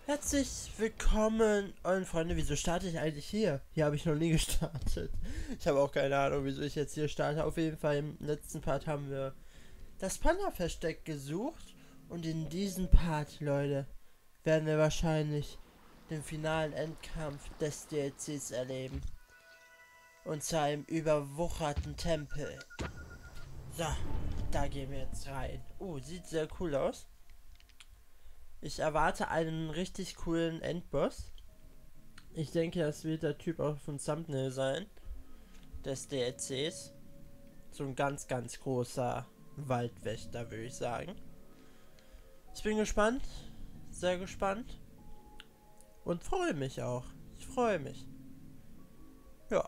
Herzlich willkommen, und Freunde, wieso starte ich eigentlich hier? Hier habe ich noch nie gestartet. Ich habe auch keine Ahnung, wieso ich jetzt hier starte. Auf jeden Fall im letzten Part haben wir das Panda-Versteck gesucht. Und in diesem Part, Leute, werden wir wahrscheinlich den finalen Endkampf des DLCs erleben. Und zwar im überwucherten Tempel. So, da gehen wir jetzt rein. Sieht sehr cool aus. Ich erwarte einen richtig coolen Endboss. Ich denke, das wird der Typ auch von Thumbnail sein, des DLCs. So ein ganz, ganz großer Waldwächter, würde ich sagen. Ich bin gespannt, sehr gespannt und freue mich auch. Ich freue mich. Ja,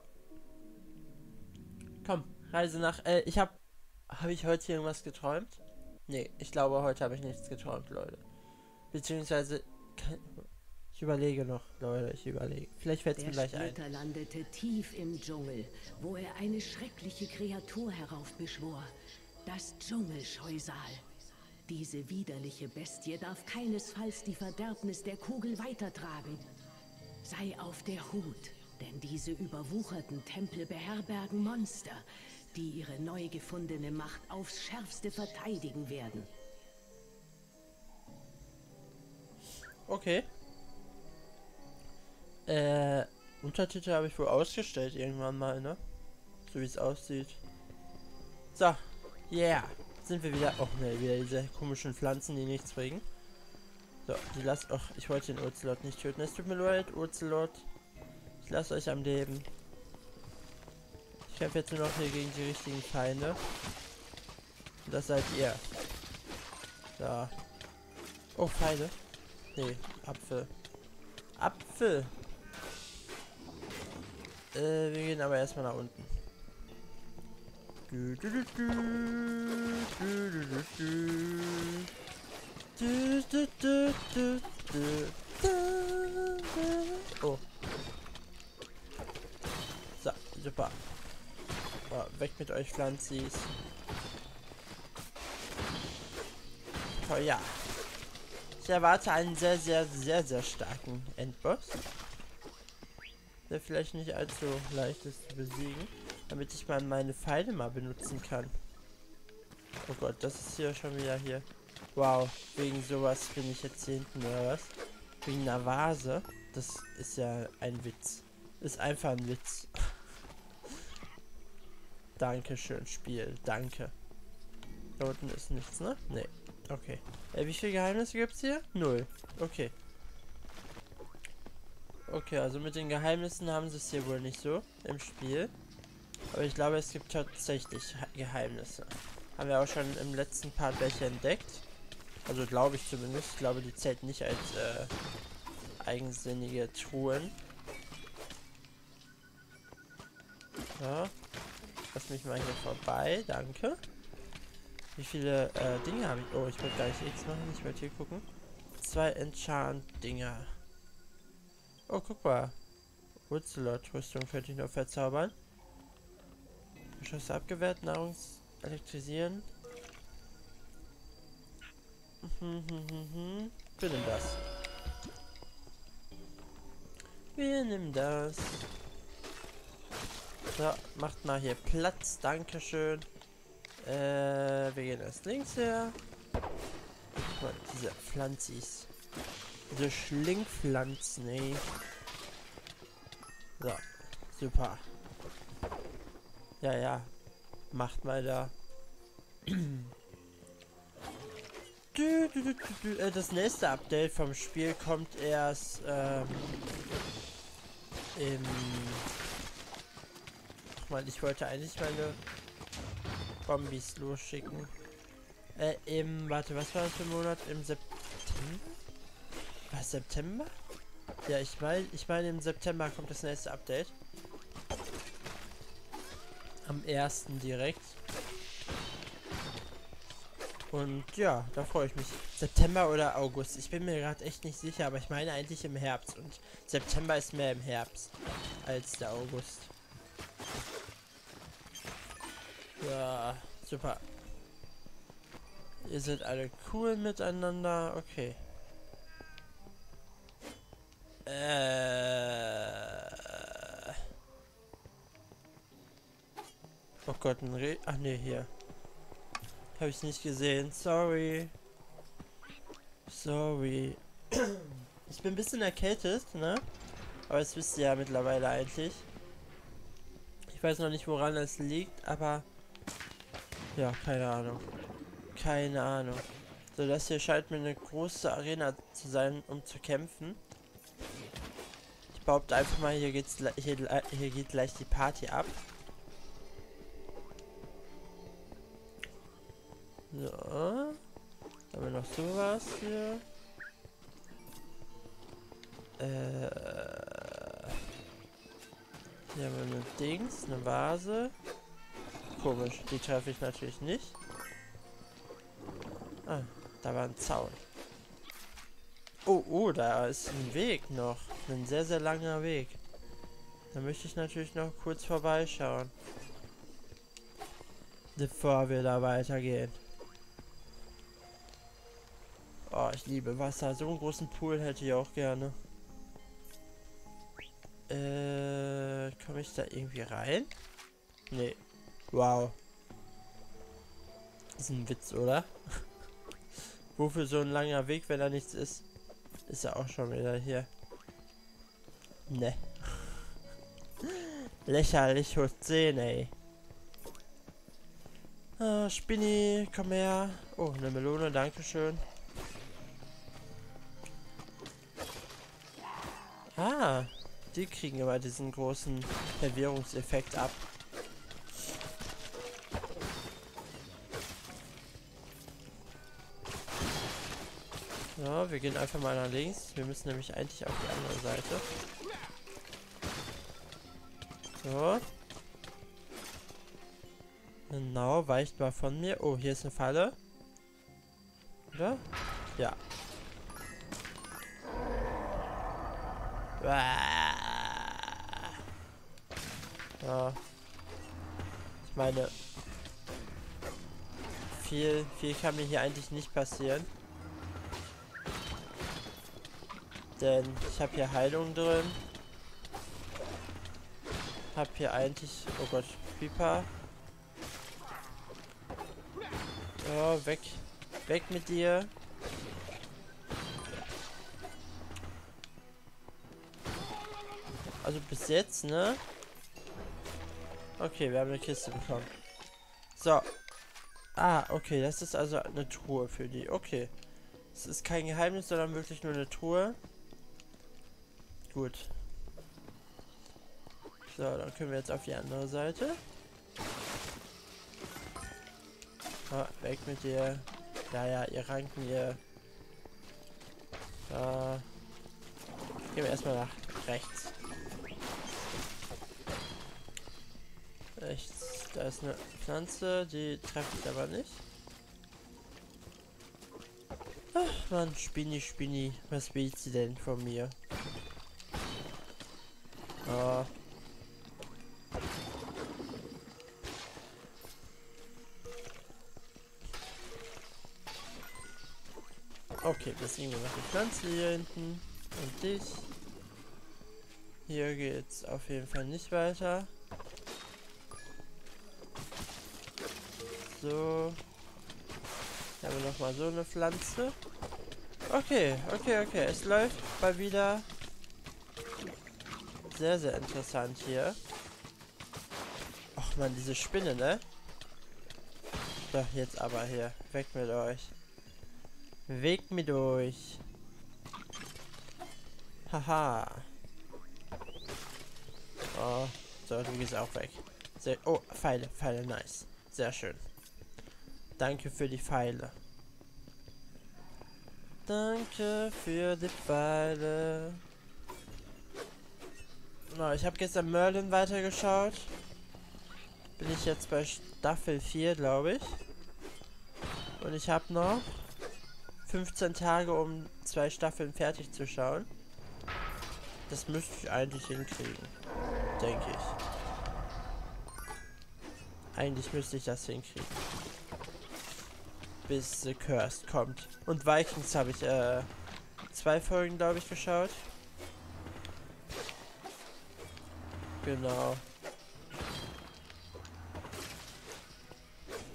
komm, Reise nach, habe ich heute irgendwas geträumt? Nee, ich glaube, heute habe ich nichts geträumt, Leute. Beziehungsweise, ich überlege noch, Leute, ich überlege. Vielleicht fällt es mir gleich ein. Der Splitter landete tief im Dschungel, wo er eine schreckliche Kreatur heraufbeschwor. Das Dschungelscheusal. Diese widerliche Bestie darf keinesfalls die Verderbnis der Kugel weitertragen. Sei auf der Hut, denn diese überwucherten Tempel beherbergen Monster, die ihre neu gefundene Macht aufs Schärfste verteidigen werden. Okay. Untertitel habe ich wohl ausgestellt irgendwann mal, ne? So wie es aussieht. So, yeah. Sind wir wieder. Och ne, wieder diese komischen Pflanzen, die nichts bringen. So, die lasst. Och, ich wollte den Ocelot nicht töten. Es tut mir leid, Ocelot. Ich lasse euch am Leben. Ich kämpfe jetzt nur noch hier gegen die richtigen Feinde. Und das seid ihr. Da. Oh, Pfeile. Nee, Apfel. Apfel. Wir gehen aber erstmal nach unten. Oh. So, super. Oh, weg mit euch, Pflanzis. Oh ja. Ich erwarte einen sehr, sehr, sehr, sehr starken Endboss. Der vielleicht nicht allzu leicht ist zu besiegen. Damit ich mal meine Pfeile mal benutzen kann. Oh Gott, das ist hier schon wieder hier. Wow, wegen sowas bin ich jetzt hier hinten, oder was? Wegen einer Vase. Das ist ja ein Witz. Ist einfach ein Witz. Dankeschön, Spiel. Danke. Da unten ist nichts, ne? Nee. Okay. Wie viele Geheimnisse gibt's hier? 0. Okay. Okay, also mit den Geheimnissen haben sie es hier wohl nicht so im Spiel. Aber ich glaube, es gibt tatsächlich Geheimnisse. Haben wir auch schon im letzten Part welche entdeckt. Also glaube ich zumindest. Ich glaube, die zählt nicht als eigensinnige Truhen. Ja. Lass mich mal hier vorbei. Danke. Wie viele Dinge habe ich? Oh, ich wollte gar nicht X machen. Ich wollte hier gucken. 2 Enchant-Dinger. Oh, guck mal. Ocelot-Rüstung könnte ich noch verzaubern. Geschosse abgewehrt, Nahrungs elektrisieren. Wir nehmen das. Wir nehmen das. So, macht mal hier Platz. Dankeschön. Wir gehen erst links her. Guck mal, diese Pflanzis. Diese Schlingpflanzen, ey. So, super. Ja, ja. Macht mal da. Das nächste Update vom Spiel kommt erst im... Ach mal, ich wollte eigentlich meine Bombis losschicken. Warte, was war das für ein Monat? Im September? Was, September? Ja, ich meine im September kommt das nächste Update. Am 1. direkt. Und ja, da freue ich mich. September oder August. Ich bin mir gerade echt nicht sicher, aber ich meine eigentlich im Herbst. Und September ist mehr im Herbst als der August. Ja, super. Ihr seid alle cool miteinander. Okay. Gott, ein Reh. Ach nee, hier. Habe ich nicht gesehen. Sorry. Sorry. Ich bin ein bisschen erkältet, ne? Aber das wisst ihr ja mittlerweile eigentlich. Ich weiß noch nicht, woran es liegt, aber... Ja, keine Ahnung. Keine Ahnung. So, das hier scheint mir eine große Arena zu sein, um zu kämpfen. Ich behaupte einfach mal, hier geht gleich die Party ab. So. Haben wir noch sowas hier? Hier haben wir eine Dings, eine Vase. Komisch, die treffe ich natürlich nicht. Ah, da war ein Zaun. Oh, da ist ein Weg noch. Ein sehr, sehr langer Weg. Da möchte ich natürlich noch kurz vorbeischauen. Bevor wir da weitergehen. Oh, ich liebe Wasser. So einen großen Pool hätte ich auch gerne. Komme ich da irgendwie rein? Nee. Wow. Das ist ein Witz, oder? Wofür so ein langer Weg, wenn da nichts ist? Ist ja auch schon wieder hier. Ne. Lächerlich hoch 10, ey. Ah, Spinni, komm her. Oh, eine Melone, dankeschön. Ah, die kriegen immer diesen großen Verwirrungseffekt ab. Ja, wir gehen einfach mal nach links. Wir müssen nämlich eigentlich auf die andere Seite. So. Genau, weicht mal von mir. Oh, hier ist eine Falle. Oder? Ja. Ja. Ich meine, viel kann mir hier eigentlich nicht passieren. Denn ich habe hier Heilung drin. Hab hier eigentlich... Oh Gott, Creeper. Ja, weg. Weg mit dir. Also bis jetzt, ne? Okay, wir haben eine Kiste bekommen. So. Ah, okay, das ist also eine Truhe für die. Okay. Es ist kein Geheimnis, sondern wirklich nur eine Truhe. Gut. So, dann können wir jetzt auf die andere Seite. Oh, weg mit dir. Ja, ihr Ranken, ihr. Da. Gehen wir erstmal nach rechts. Rechts. Da ist eine Pflanze, die treffe ich aber nicht. Ach man, Spinni. Was will sie denn von mir? Oh. Okay, besiegen wir noch die Pflanze hier hinten. Und dich. Hier geht's auf jeden Fall nicht weiter. So. Hier haben wir nochmal so eine Pflanze. Okay. Es läuft mal wieder. Sehr, sehr interessant hier. Ach man, diese Spinne, ne? So, jetzt aber hier. Weg mit euch. Weg mit euch. Haha. Oh, so, du gehst auch weg. Sehr, oh, Pfeile, nice. Sehr schön. Danke für die Pfeile. Danke für die Pfeile. No, ich habe gestern Merlin weitergeschaut. Bin ich jetzt bei Staffel 4, glaube ich. Und ich habe noch 15 Tage, um 2 Staffeln fertig zu schauen. Das müsste ich eigentlich hinkriegen. Denke ich. Eigentlich müsste ich das hinkriegen. Bis The Cursed kommt. Und Vikings habe ich 2 Folgen, glaube ich, geschaut. Genau.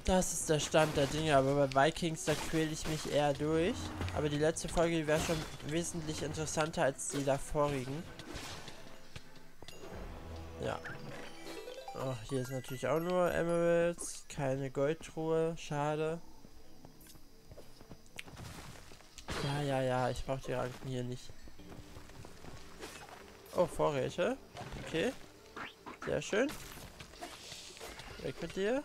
Das ist der Stand der Dinge, aber bei Vikings, da quäle ich mich eher durch. Aber die letzte Folge, die wäre schon wesentlich interessanter als die davorigen. Ja. Oh, hier ist natürlich auch nur Emeralds. Keine Goldtruhe. Schade. Ja, ich brauche die Ranken hier nicht. Oh, Vorräte. Okay. Sehr schön. Weg mit dir.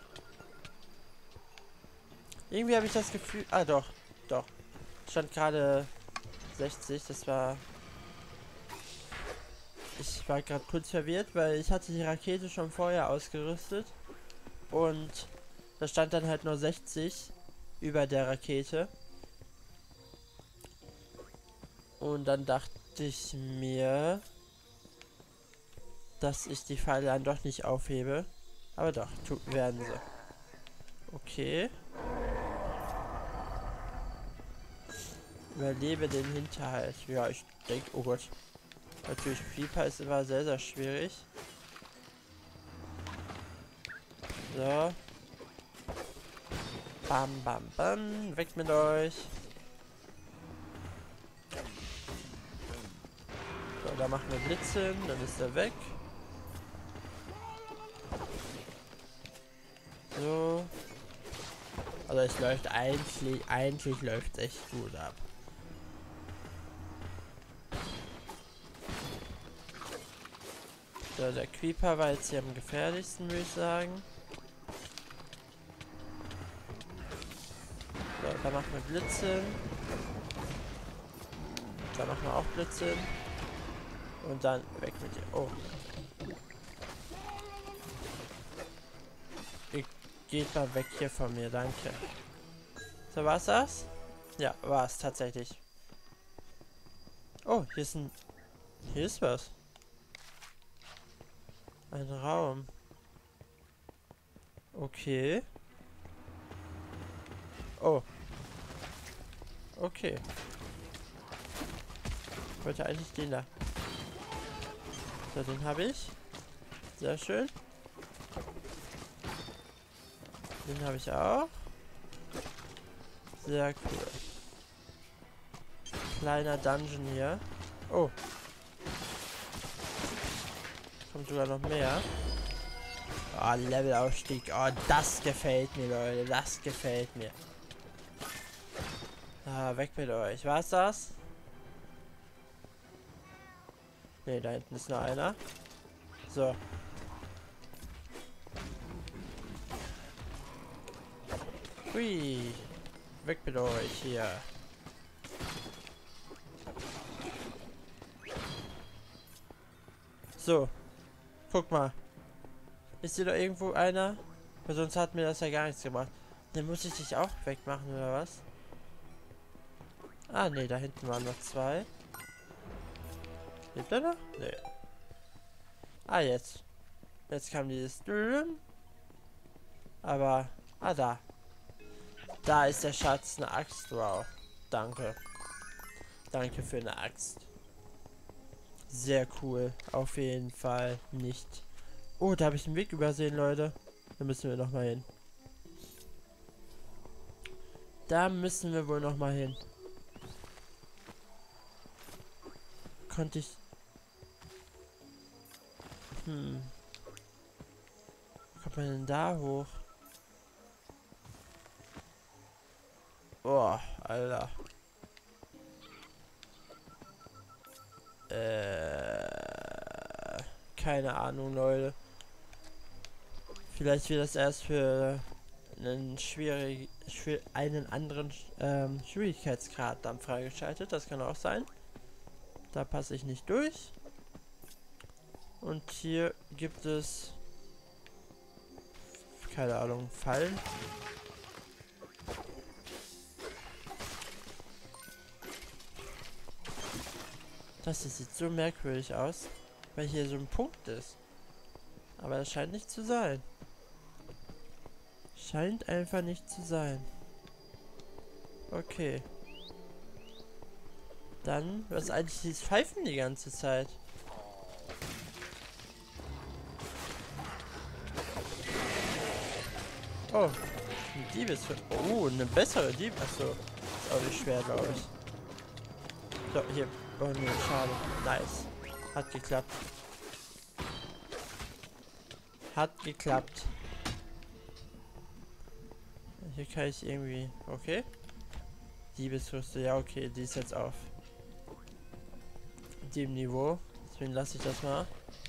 Irgendwie habe ich das Gefühl... Ah, doch. Stand gerade 60. Das war... Ich war gerade kurz verwirrt, weil ich hatte die Rakete schon vorher ausgerüstet. Und da stand dann halt nur 60 über der Rakete. Und dann dachte ich mir, dass ich die Pfeile dann doch nicht aufhebe. Aber doch, werden sie. Okay. Überlebe den Hinterhalt. Ja, ich denke, oh Gott. Natürlich, Creeper ist immer sehr, sehr schwierig. So. Bam, bam, bam. Weg mit euch. So, da machen wir Blitz hin, dann ist er weg. So. Also es läuft eigentlich läuft echt gut ab. So, der Creeper war jetzt hier am gefährlichsten, würde ich sagen. So, da machen wir Blitz hin. Da machen wir auch Blitz hin. Und dann weg mit dir. Oh. Geht mal weg hier von mir, danke. So, war's das? Ja, war's tatsächlich. Oh, hier ist was. Ein Raum. Okay. Oh. Okay. Ich wollte eigentlich den da. So, den habe ich. Sehr schön. Den habe ich auch. Sehr cool. Kleiner Dungeon hier. Oh. Kommt sogar noch mehr. Oh, Levelaufstieg. Oh, das gefällt mir, Leute. Das gefällt mir. Ah, weg mit euch. War's das? Ne, da hinten ist noch einer. So. Hui. Weg mit euch hier. So. Guck mal. Ist hier doch irgendwo einer? Weil sonst hat mir das ja gar nichts gemacht. Dann muss ich dich auch wegmachen, oder was? Ah, ne, da hinten waren noch zwei. Lebt er noch? Ne. Ah, jetzt. Jetzt kam dieses... Aber... Ah, da. Da ist der Schatz, eine Axt. Wow. Danke. Danke für eine Axt. Sehr cool. Auf jeden Fall nicht. Oh, da habe ich einen Weg übersehen, Leute. Da müssen wir noch mal hin. Da müssen wir wohl noch mal hin. Konnte ich... Wie kommt man denn da hoch? Boah, Alter. Keine Ahnung, Leute. Vielleicht wird das erst für einen einen anderen Schwierigkeitsgrad dann freigeschaltet. Das kann auch sein. Da passe ich nicht durch. Und hier gibt es... keine Ahnung, Fallen. Das sieht so merkwürdig aus, weil hier so ein Punkt ist. Aber das scheint nicht zu sein. Scheint einfach nicht zu sein. Okay. Dann, was ist eigentlich dieses Pfeifen die ganze Zeit? Oh. Eine Diebesfrucht. Oh, eine bessere Dieb. Achso. Ist auch nicht schwer, glaube ich. So, hier. Oh ne, schade. Nice. Hat geklappt. Hat geklappt. Hier kann ich irgendwie... Okay. Diebesrüste. Ja, okay. Die ist jetzt auf dem Niveau. Deswegen lasse ich das mal.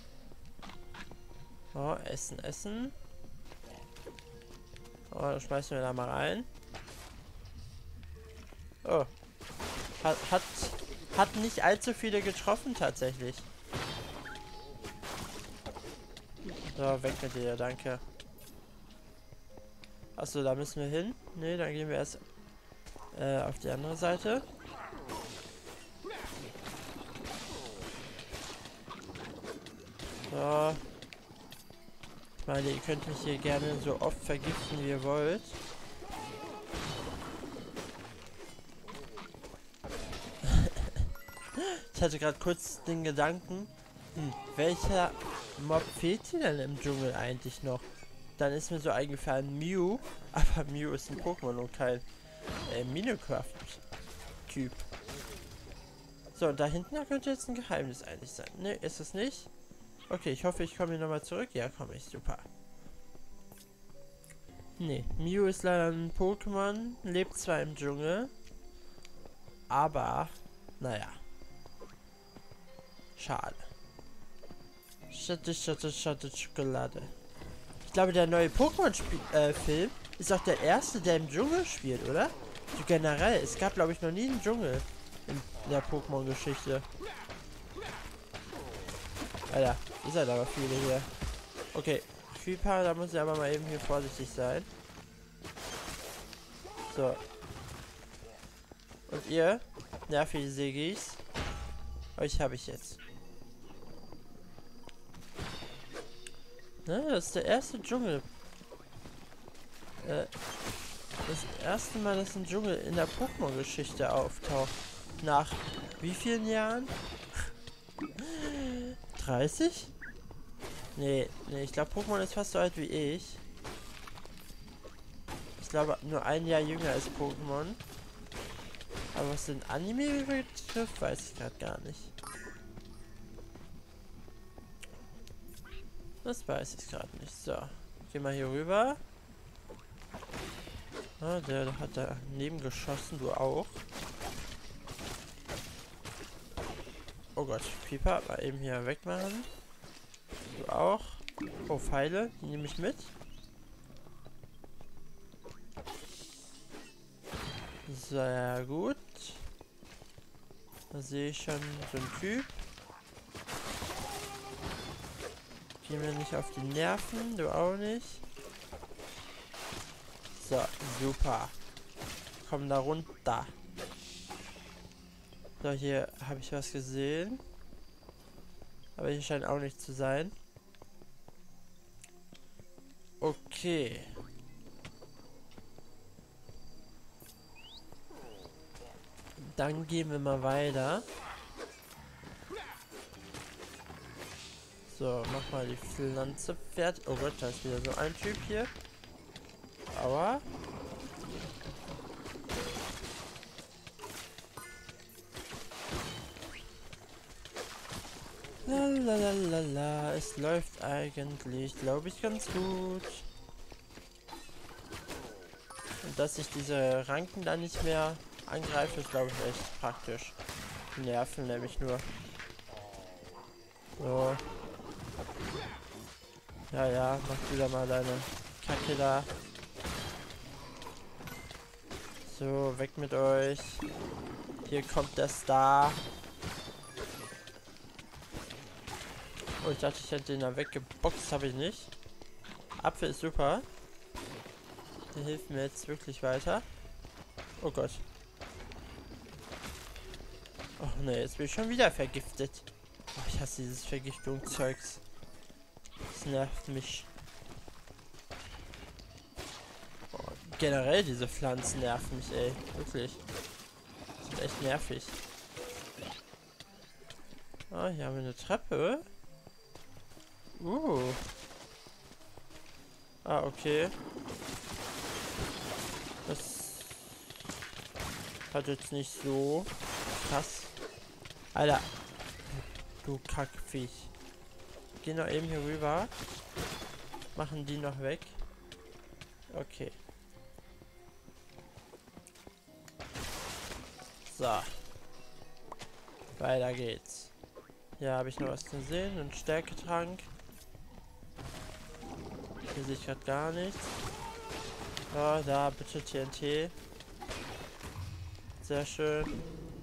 Oh, essen, essen. Oh, dann schmeißen wir da mal rein. Oh. Hat nicht allzu viele getroffen, tatsächlich. So, weg mit dir, danke. Achso, da müssen wir hin. Ne, dann gehen wir erst auf die andere Seite. So. Ich meine, ihr könnt mich hier gerne so oft vergiften, wie ihr wollt. Ich hatte gerade kurz den Gedanken, welcher Mob fehlt hier denn im Dschungel eigentlich noch? Dann ist mir so eingefallen, Mew. Aber Mew ist ein Pokémon und kein Minecraft-Typ. So, und da hinten da könnte jetzt ein Geheimnis eigentlich sein. Ne, ist es nicht? Okay, ich hoffe, ich komme hier nochmal zurück. Ja, komme ich. Super. Ne, Mew ist leider ein Pokémon. Lebt zwar im Dschungel. Aber, naja. Schade. Schade, Schokolade. Ich glaube, der neue Pokémon-Film ist auch der erste, der im Dschungel spielt, oder? So generell. Es gab, glaube ich, noch nie einen Dschungel in der Pokémon-Geschichte. Alter, ihr seid aber viele hier. Okay, Creeper, da muss ich aber mal eben hier vorsichtig sein. So. Und ihr, nervige Segis, euch habe ich jetzt. Ne, das ist der erste Dschungel. Das erste Mal, dass ein Dschungel in der Pokémon-Geschichte auftaucht. Nach wie vielen Jahren? 30? Nee, ich glaube Pokémon ist fast so alt wie ich. Ich glaube nur ein Jahr jünger als Pokémon. Aber was den Anime betrifft, weiß ich gerade gar nicht. Das weiß ich gerade nicht. So, geh mal hier rüber. Ah, der hat daneben geschossen, du auch. Oh Gott, Pieper, mal eben hier wegmachen. Du auch. Oh, Pfeile, die nehme ich mit. Sehr gut. Da sehe ich schon so einen Typ. Gehen wir nicht auf die Nerven, du auch nicht. So, super. Komm da runter. So, hier habe ich was gesehen. Aber hier scheint auch nicht zu sein. Okay. Dann gehen wir mal weiter. So, mach mal die Pflanze fertig. Oh Gott, da ist wieder so ein Typ hier. Aua. Lalalala, es läuft eigentlich, glaube ich, ganz gut. Und dass ich diese Ranken dann nicht mehr angreife, ist, glaube ich, echt praktisch. Die nerven nämlich nur. So. Ja, mach wieder mal deine Kacke da. So, weg mit euch. Hier kommt der Star. Oh, ich dachte, ich hätte den da weggeboxt, habe ich nicht. Apfel ist super. Der hilft mir jetzt wirklich weiter. Oh Gott. Oh ne, jetzt bin ich schon wieder vergiftet. Oh, ich hasse dieses Vergiftungszeugs. Das nervt mich. Oh, generell diese Pflanzen nerven mich, ey. Wirklich. Das ist echt nervig. Ah, hier haben wir eine Treppe. Ah, okay. Hat jetzt nicht so krass. Alter. Du Kackviech. Gehen noch eben hier rüber. Machen die noch weg. Okay. So. Weiter geht's. Hier habe ich noch was zu sehen. Ein Stärketrank. Hier sehe ich gerade gar nichts. So, da bitte TNT. Sehr schön.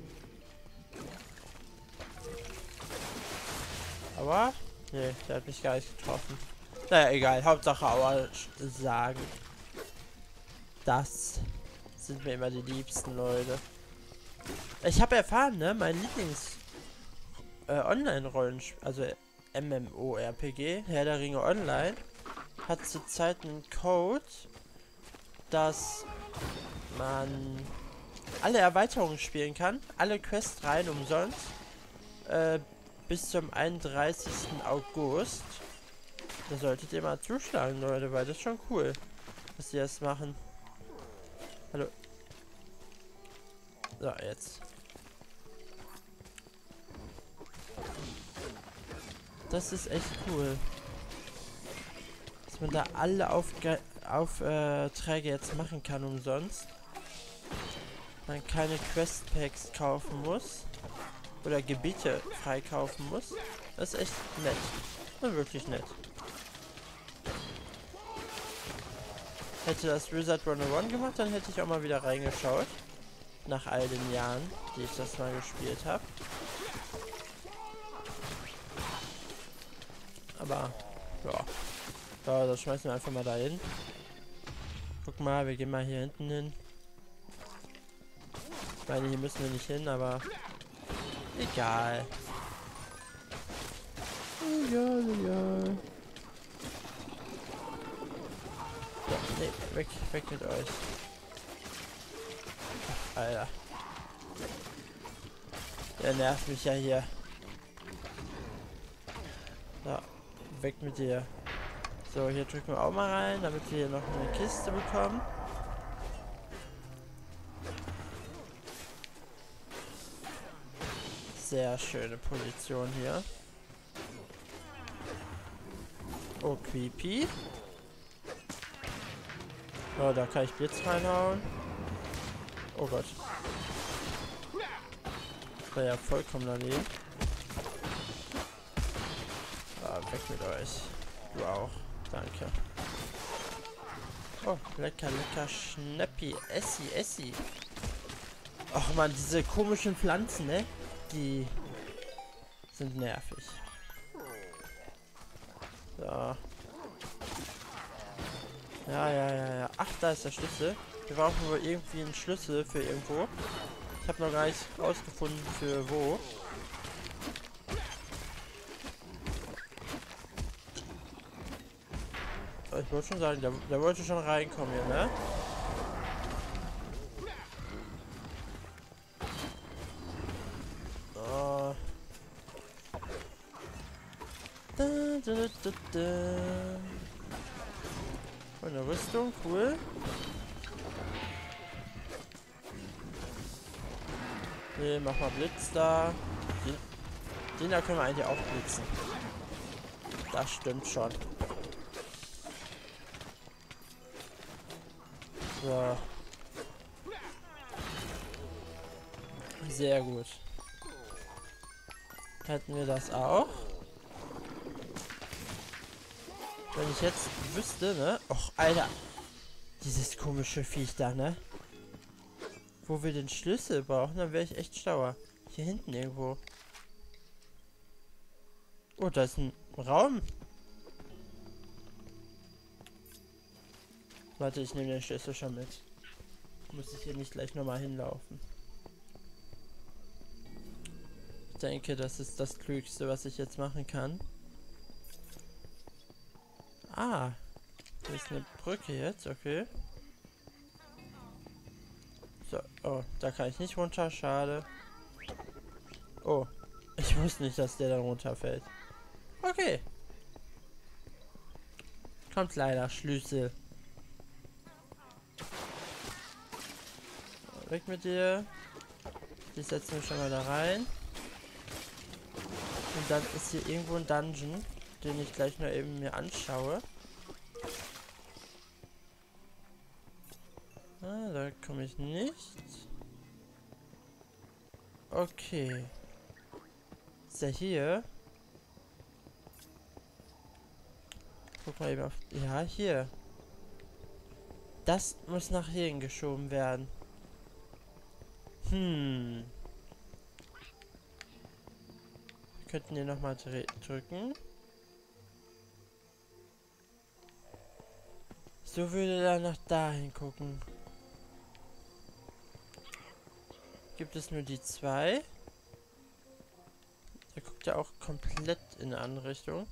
Aber? Nee, der hat mich gar nicht getroffen. Naja, egal. Hauptsache Aua sagen. Das sind mir immer die liebsten Leute. Ich habe erfahren, ne? Mein Lieblings Online-Rollenspiel, also MMORPG, Herr der Ringe Online, hat zurzeit einen Code, dass man alle Erweiterungen spielen kann, alle Quests rein umsonst, bis zum 31. August. Da solltet ihr mal zuschlagen, Leute, weil das ist schon cool, dass die das machen. Hallo. So, jetzt. Das ist echt cool. Dass man da alle Aufträge jetzt machen kann umsonst. Man keine Quest Packs kaufen muss. Oder Gebiete freikaufen muss. Das ist echt nett. Und wirklich nett. Hätte das Wizard 101 gemacht, dann hätte ich auch mal wieder reingeschaut. Nach all den Jahren, die ich das mal gespielt habe. Aber, ja. So, das schmeißen wir einfach mal dahin. Guck mal, wir gehen mal hier hinten hin. Ich meine, hier müssen wir nicht hin, aber egal. Egal. Ja, nee, weg mit euch. Ach, Alter. Der nervt mich ja hier. So, weg mit dir. So, hier drücken wir auch mal rein, damit wir hier noch eine Kiste bekommen. Sehr schöne Position hier. Oh, creepy. Oh, da kann ich Blitz reinhauen. Oh Gott. Das war ja vollkommen daneben. Ah, weg mit euch. Du auch. Danke. Oh, lecker, Schnappi. Essi. Ach man, diese komischen Pflanzen, ne? Die sind nervig. So. Ja. Ach, da ist der Schlüssel. Wir brauchen wohl irgendwie einen Schlüssel für irgendwo. Ich habe noch gar nicht rausgefunden, für wo. Ich wollte schon sagen, der wollte schon reinkommen hier, ne? Oh. Eine Rüstung, cool. Nee, mach mal Blitz da. Den da können wir eigentlich auch blitzen. Das stimmt schon. So. Sehr gut. Hätten wir das auch. Wenn ich jetzt wüsste, ne? Och, Alter. Dieses komische Viech da, ne? Wo wir den Schlüssel brauchen, dann wäre ich echt schlauer. Hier hinten irgendwo. Oh, da ist ein Raum. Warte, ich nehme den Schlüssel schon mit. Muss ich hier nicht gleich nochmal hinlaufen. Ich denke, das ist das Klügste, was ich jetzt machen kann. Ah, hier ist eine Brücke jetzt, okay. So, oh, da kann ich nicht runter, schade. Oh, ich wusste nicht, dass der dann runterfällt. Okay. Kommt leider, Schlüssel. Weg mit dir. Die setzen wir schon mal da rein. Und dann ist hier irgendwo ein Dungeon, den ich gleich nur eben mir anschaue. Ah, da komme ich nicht. Okay. Ist er hier? Guck mal eben auf... Ja, hier. Das muss nach hier geschoben werden. Wir könnten hier nochmal drücken. So würde er nach dahin gucken. Gibt es nur die zwei? Der guckt ja auch komplett in eine andere Richtung.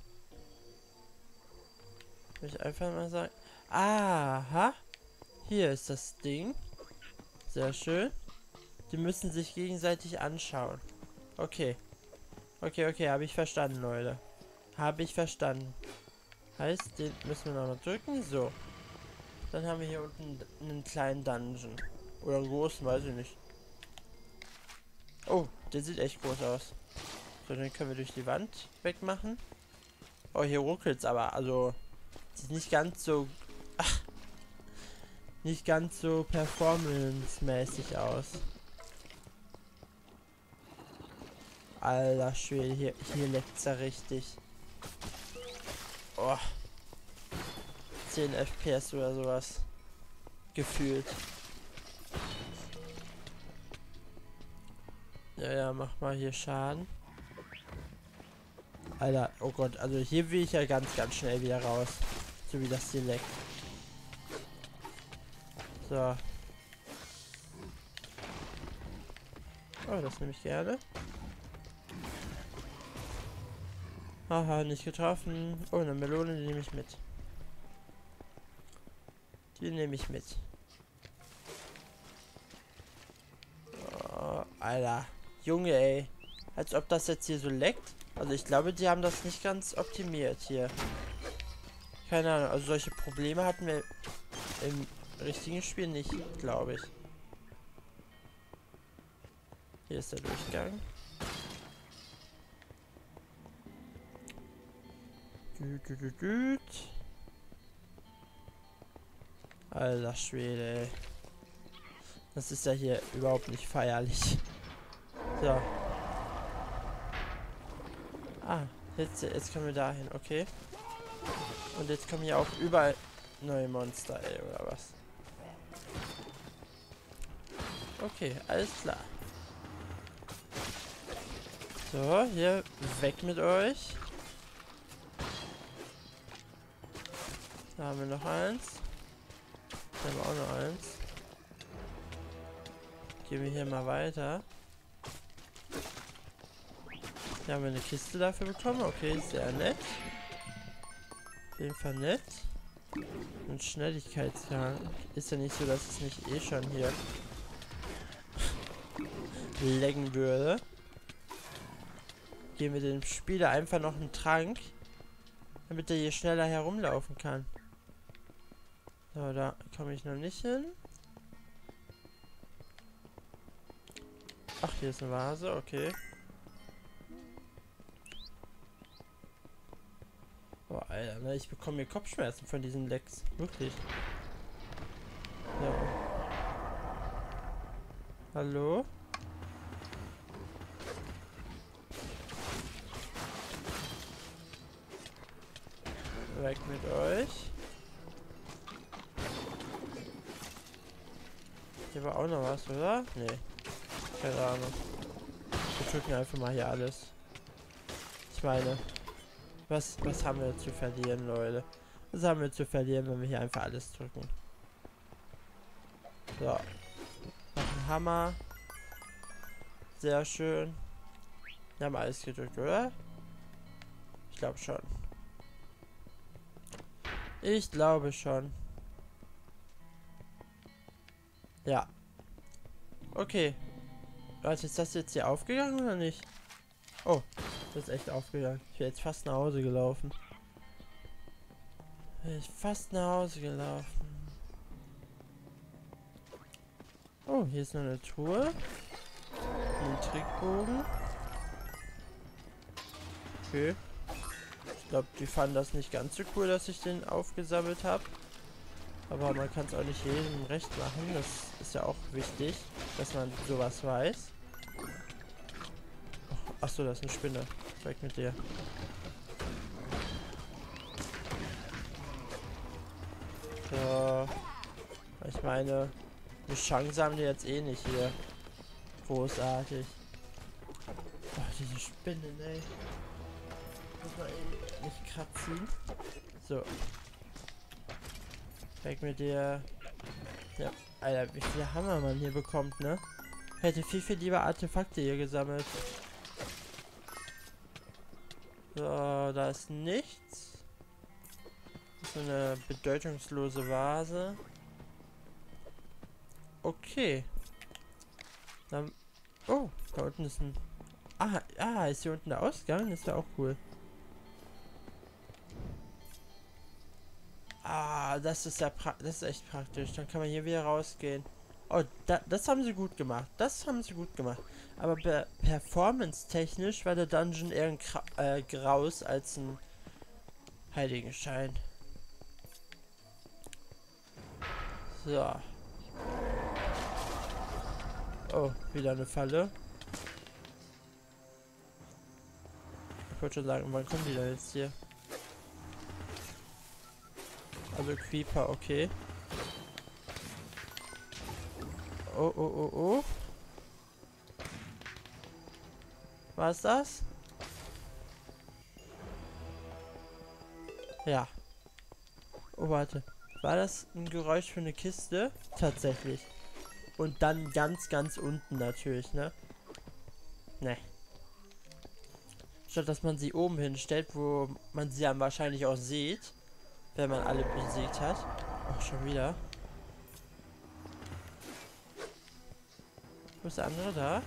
Will ich einfach mal sagen. Aha! Hier ist das Ding. Sehr schön. Die müssen sich gegenseitig anschauen. Okay. Okay, habe ich verstanden, Leute. Habe ich verstanden. Heißt, den müssen wir nochmal drücken. So. Dann haben wir hier unten einen kleinen Dungeon. Oder einen großen, weiß ich nicht. Oh, der sieht echt groß aus. So, den können wir durch die Wand wegmachen. Oh, hier ruckelt's aber. Also, sieht nicht ganz so... Ach, nicht ganz so performance-mäßig aus. Alter Schwede, hier leckt's ja richtig. Oh. 10 FPS oder sowas. Gefühlt. Ja, mach mal hier Schaden. Alter, oh Gott, also hier will ich ja ganz schnell wieder raus. So wie das hier leckt. So. Oh, das nehme ich gerne. Haha, nicht getroffen. Oh, eine Melone, die nehme ich mit. Die nehme ich mit. Oh, Alter. Junge, ey. Als ob das jetzt hier so leckt. Also ich glaube, die haben das nicht ganz optimiert hier. Keine Ahnung, also solche Probleme hatten wir im richtigen Spiel nicht, glaube ich. Hier ist der Durchgang. Alter Schwede, ey. Das ist ja hier überhaupt nicht feierlich. So. Ah, jetzt kommen wir dahin, okay. Und jetzt kommen hier auch überall neue Monster, ey, oder was? Okay, alles klar. So, hier weg mit euch. Da haben wir noch eins. Da haben wir auch noch eins. Gehen wir hier mal weiter. Hier haben wir eine Kiste dafür bekommen. Okay, sehr nett. Auf jeden Fall nett. Und Schnelligkeitstrank. Ist ja nicht so, dass es nicht eh schon hier laggen würde. Geben wir dem Spieler einfach noch einen Trank, damit er hier schneller herumlaufen kann. So, da komme ich noch nicht hin. Ach, hier ist eine Vase, okay. Boah, Alter, ne, ich bekomme hier Kopfschmerzen von diesen Lecks. Wirklich. Ja. Hallo? Weg mit euch. Hier war auch noch was, oder? Nee. Keine Ahnung. Wir drücken einfach mal hier alles. Ich meine, was haben wir zu verlieren, Leute? Was haben wir zu verlieren, wenn wir hier einfach alles drücken? So. Noch ein Hammer. Sehr schön. Wir haben alles gedrückt, oder? Ich glaube schon. Ich glaube schon. Ja. Okay. Warte, ist das jetzt hier aufgegangen oder nicht? Oh, das ist echt aufgegangen. Ich wäre jetzt fast nach Hause gelaufen. Fast nach Hause gelaufen. Oh, hier ist noch eine Truhe. Niedrigbogen. Okay. Ich glaube, die fanden das nicht ganz so cool, dass ich den aufgesammelt habe. Aber man kann es auch nicht jedem recht machen. Das ist ja auch wichtig, dass man sowas weiß. Achso, das ist eine Spinne. Weg mit dir. So. Ich meine, eine Chance haben die jetzt eh nicht hier. Großartig. Oh, diese Spinnen, ey. Muss man eben nicht kratzen. So. Weg mit dir. Ja, Alter, wie viele Hammer man hier bekommt, ne? Hätte viel lieber Artefakte hier gesammelt. So, da ist nichts. Das ist eine bedeutungslose Vase. Okay. Dann, oh, da unten ist ein... ist hier unten der Ausgang? Das wäre auch cool. Das ist ja das ist echt praktisch. Dann kann man hier wieder rausgehen. Oh, das haben sie gut gemacht. Das haben sie gut gemacht. Aber performance-technisch war der Dungeon eher ein Graus als ein Heiligenschein. So. Oh, wieder eine Falle. Ich wollte schon sagen, wann kommen die da jetzt hier? Also Creeper, okay. Oh. Was das? Ja. Oh, warte. War das ein Geräusch für eine Kiste? Tatsächlich. Und dann ganz unten natürlich, ne? Ne. Statt dass man sie oben hinstellt, wo man sie dann wahrscheinlich auch sieht, wenn man alle besiegt hat. Ach, schon wieder. Wo ist der andere da?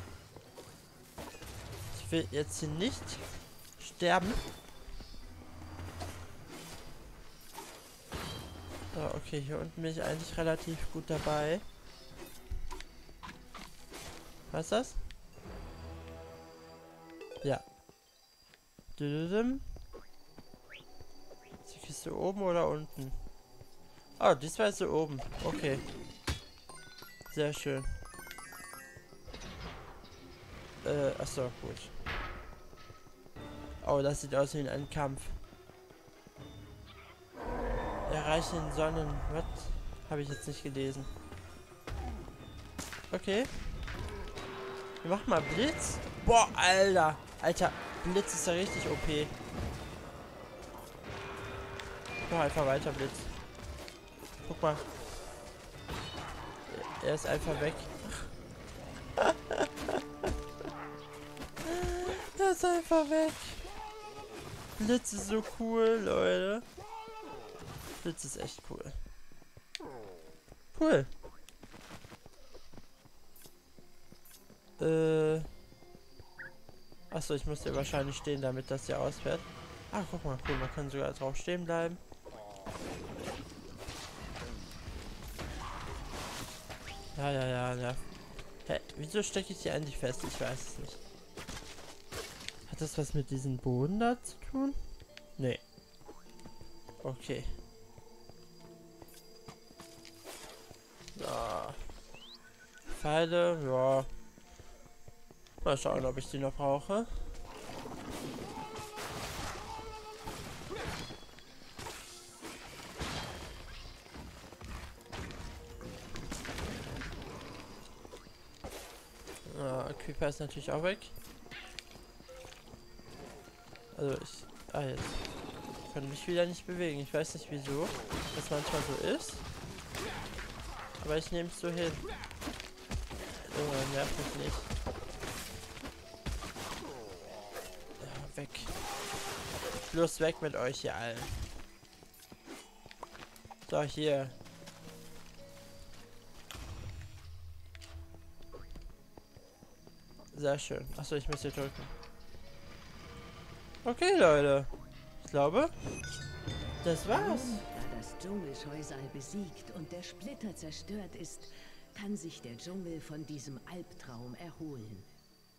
Ich will jetzt hier nicht sterben. So, okay, hier unten bin ich eigentlich relativ gut dabei. Was ist das? Ja. Ist die Kiste oben oder unten? Oh, diesmal ist sie oben. Okay. Sehr schön. Achso, gut. Oh, das sieht aus wie ein Kampf. Erreichen den Sonnen... Was? Habe ich jetzt nicht gelesen. Okay. Wir machen mal Blitz. Boah, Alter. Alter, Blitz ist ja richtig OP. Mach einfach weiter, Blitz. Guck mal. Er ist einfach weg. Er ist einfach weg. Blitz ist so cool, Leute. Blitz ist echt cool. Cool. Achso, ich muss hier wahrscheinlich stehen, damit das hier ausfährt. Ah, guck mal, cool, man kann sogar drauf stehen bleiben. Ja. Hä, wieso stecke ich hier eigentlich fest? Ich weiß es nicht. Hat das was mit diesem Boden da zu tun? Nee. Okay. So. Pfeile, ja. Mal schauen, ob ich die noch brauche. Creeper ist natürlich auch weg. Also ich... jetzt. Ich kann mich wieder nicht bewegen. Ich weiß nicht wieso das manchmal so ist. Aber ich nehme es so hin. Nervt mich nicht. Ja, weg. Schluss weg mit euch hier allen. So, hier. Sehr schön. Achso, ich muss hier drücken. Okay, Leute. Ich glaube, das war's. Da das Dschungelscheusal besiegt und der Splitter zerstört ist, kann sich der Dschungel von diesem Albtraum erholen.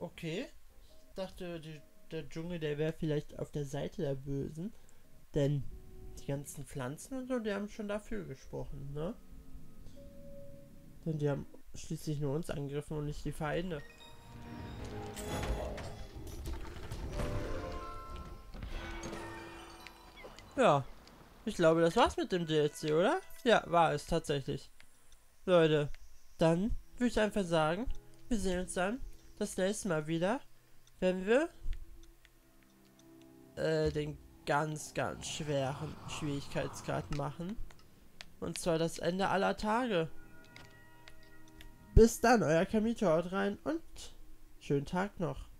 Okay. Ich dachte, der Dschungel, der wäre vielleicht auf der Seite der Bösen. Denn die ganzen Pflanzen und so, die haben schon dafür gesprochen, ne? Denn die haben schließlich nur uns angegriffen und nicht die Feinde. Ja, ich glaube, das war's mit dem DLC, oder? Ja, war es tatsächlich. Leute, dann würde ich einfach sagen, wir sehen uns dann das nächste Mal wieder, wenn wir den ganz, ganz schweren Schwierigkeitsgrad machen. Und zwar das Ende aller Tage. Bis dann, euer Kamito, haut rein und schönen Tag noch.